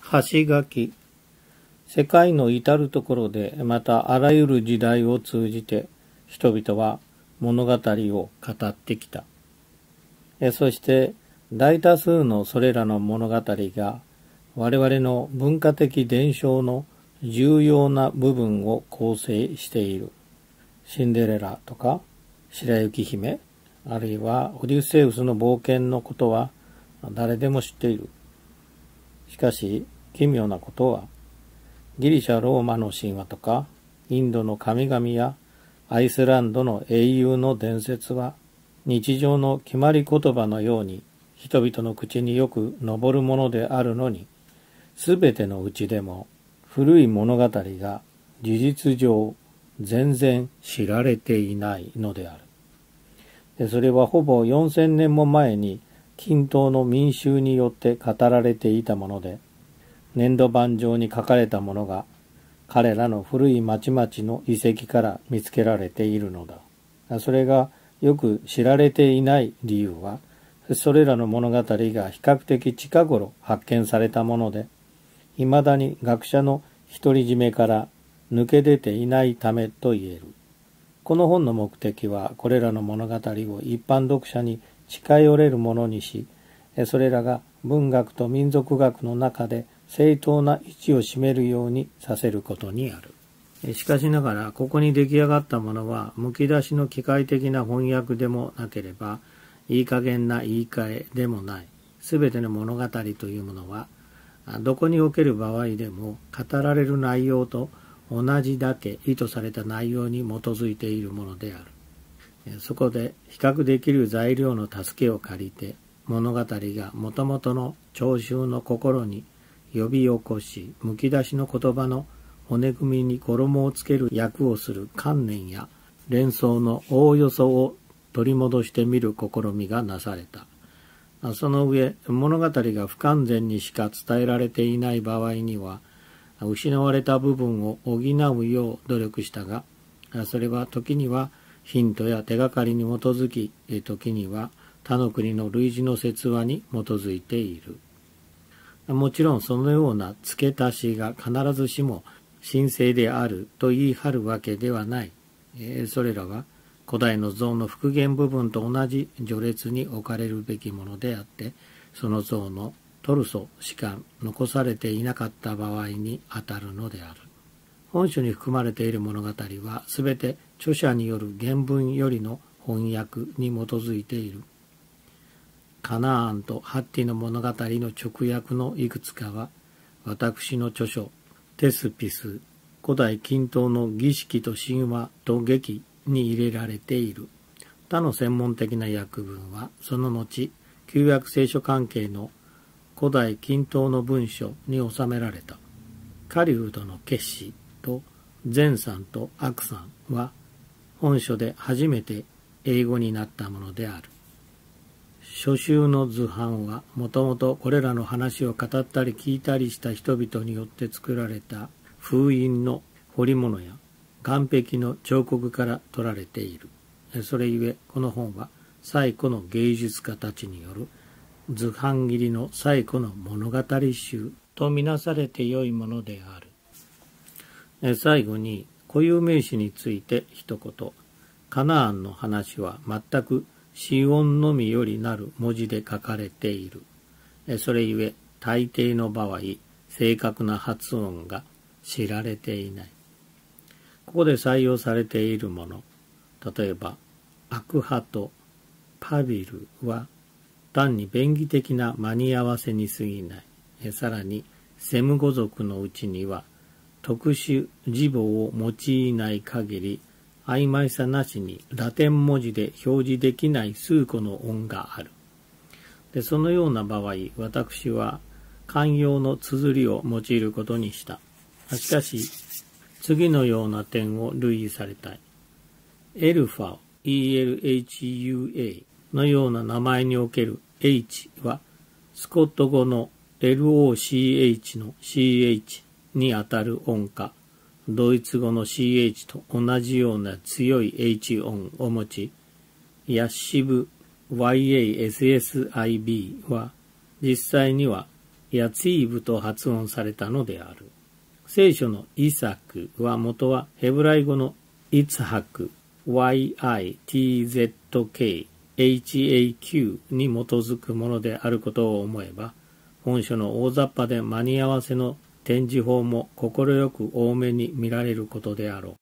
橋書き。世界の至るところで、またあらゆる時代を通じて、人々は物語を語ってきた。そして大多数のそれらの物語が我々の文化的伝承の重要な部分を構成している。シンデレラとか白雪姫、あるいはオデュッセウスの冒険のことは誰でも知っている。しかし奇妙なことは、ギリシャ・ローマの神話とかインドの神々やアイスランドの英雄の伝説は日常の決まり言葉のように人々の口によく上るものであるのに、すべてのうちでも古い物語が事実上全然知られていないのである。それはほぼ4000年も前に近東の民衆によって語られていたもので、粘土板上に書かれたものが彼らの古い町々の遺跡から見つけられているのだ。それがよく知られていない理由は、それらの物語が比較的近頃発見されたもので、いまだに学者の独り占めから抜け出ていないためと言える。この本の目的は、これらの物語を一般読者に近寄れるものにし、それらが文学と民族学の中で正当な位置を占めるようにさせることにある。しかしながら、ここに出来上がったものは、むき出しの機械的な翻訳でもなければ、いい加減な言い換えでもない。すべての物語というものは、どこにおける場合でも語られる内容と同じだけ意図された内容に基づいているものである。そこで比較できる材料の助けを借りて、物語がもともとの聴衆の心に呼び起こし、むき出しの言葉の骨組みに衣をつける役をする観念や連想のおおよそを取り戻してみる試みがなされた。その上、物語が不完全にしか伝えられていない場合には、失われた部分を補うよう努力したが、それは時にはヒントや手がかりに基づき、時には他の国の類似の説話に基づいている。もちろんそのような付け足しが必ずしも神聖であると言い張るわけではない。それらは古代の像の復元部分と同じ序列に置かれるべきものであって、その像のトルソしか残されていなかった場合にあたるのである。本書に含まれている物語はすべて著者による原文よりの翻訳に基づいている。カナーンとハッティの物語の直訳のいくつかは、私の著書テスピス、古代近東の儀式と神話と劇に入れられている。他の専門的な訳文は、その後、旧約聖書関係の古代近東の文書に収められた。カリウドの決死と善さんと悪さんは、本書で初めて英語になったものである。初秋の図版はもともとこれらの話を語ったり聞いたりした人々によって作られた封印の彫り物や岩壁の彫刻から取られている。それゆえこの本は最古の芸術家たちによる図版切りの最古の物語集とみなされてよいものである。最後に固有名詞について一言。カナーンの話は全く子音のみよりなる文字で書かれている。それゆえ大抵の場合、正確な発音が知られていない。ここで採用されているもの、例えばアクハとパビルは単に便宜的な間に合わせに過ぎない。さらにセム語族のうちには特殊字母を用いない限り曖昧さなしにラテン文字で表示できない数個の音がある。で、そのような場合、私は慣用の綴りを用いることにした。しかし、次のような点を類似されたい。エルファ、ELHUA のような名前における H は、スコット語の LOCH の CH にあたる音か、ドイツ語の CH と同じような強い H 音を持ち、ヤッシブ YASSIB は実際にはヤツイブと発音されたのである。聖書のイサクは元はヘブライ語のイツハク YITZKHAQ に基づくものであることを思えば、本書の大雑把で間に合わせの展示法も快く多めに見られることであろう。